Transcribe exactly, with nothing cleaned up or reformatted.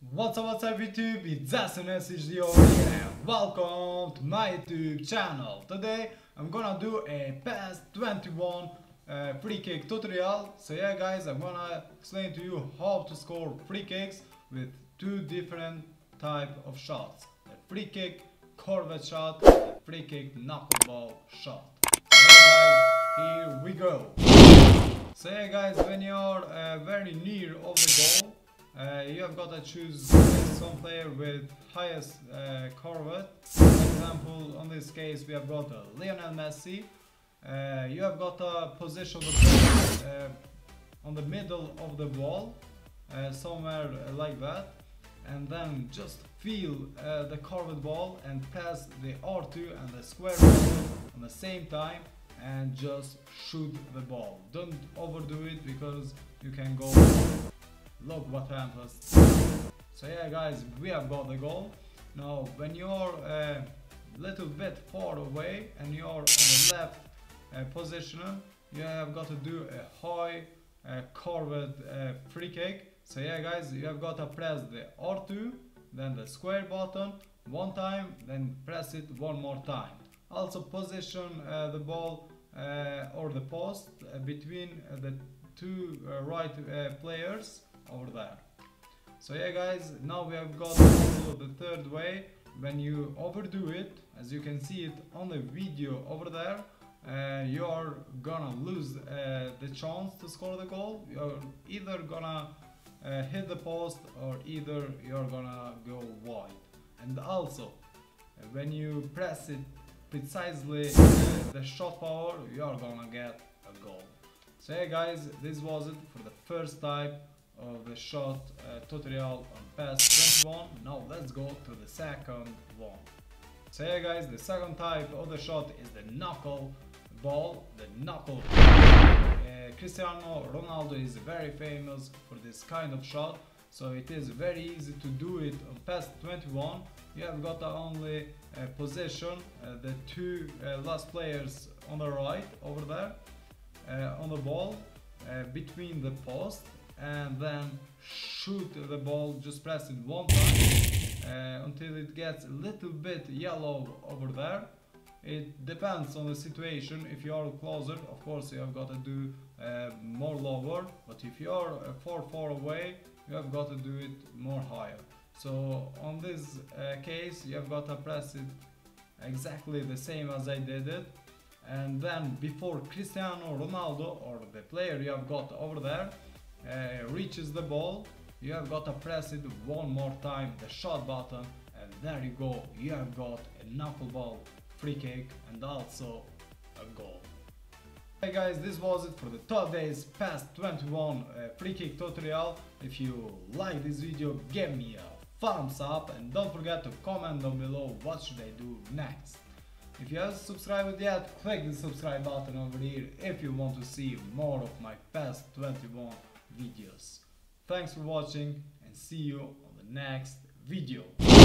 What's up, what's up YouTube, it's S N S H D over here and welcome to my YouTube channel. Today I'm gonna do a PES twenty-one uh, free kick tutorial. So yeah guys, I'm gonna explain to you how to score free kicks with two different type of shots. The free kick curved shot and the free kick knuckleball shot. So yeah guys, here we go. So yeah guys, when you're uh, very near of the goal, Uh, you have got to choose some player with highest uh, curve. For example, on this case we have got uh, Lionel Messi. Uh, you have got to position the ball uh, on the middle of the ball, uh, somewhere like that, and then just feel uh, the curved ball and press the R two and the square button at the same time and just shoot the ball. Don't overdo it because you can go. Look what happens. So yeah guys, we have got the goal. Now when you're a little bit far away and you're on the left uh, position, you have got to do a high uh, curved uh, free kick. So yeah guys, you have got to press the R two, then the square button one time, then press it one more time. Also position uh, the ball uh, or the post uh, between uh, the two uh, right uh, players over there. So yeah guys, now we have got also the third way. When you overdo it, as you can see it on the video over there, uh, you are gonna lose uh, the chance to score the goal. You're either gonna uh, hit the post or either you're gonna go wide. And also uh, when you press it precisely uh, the shot power, you are gonna get a goal. So yeah guys, this was it for the first type of the shot uh, tutorial on PES twenty-one. Now let's go to the second one. So yeah guys, the second type of the shot is the knuckle ball, the knuckle. Uh, Cristiano Ronaldo is very famous for this kind of shot, so it is very easy to do it on PES twenty-one. You have got to only uh, position uh, the two uh, last players on the right over there uh, on the ball uh, between the post, and then shoot the ball. Just press it one time uh, until it gets a little bit yellow over there. It depends on the situation. If you are closer, of course you have got to do uh, more lower, but if you are uh, far far away, you have got to do it more higher. So on this uh, case you have got to press it exactly the same as I did it, and then before Cristiano Ronaldo or the player you have got over there Uh, reaches the ball, you have got to press it one more time, the shot button, and there you go, you have got a knuckleball free kick and also a goal. Hey guys, this was it for the today's PES twenty-one uh, free kick tutorial. If you like this video, give me a thumbs up and don't forget to comment down below what should I do next. If you haven't subscribed yet, click the subscribe button over here if you want to see more of my PES twenty-one videos. Thanks for watching and see you on the next video.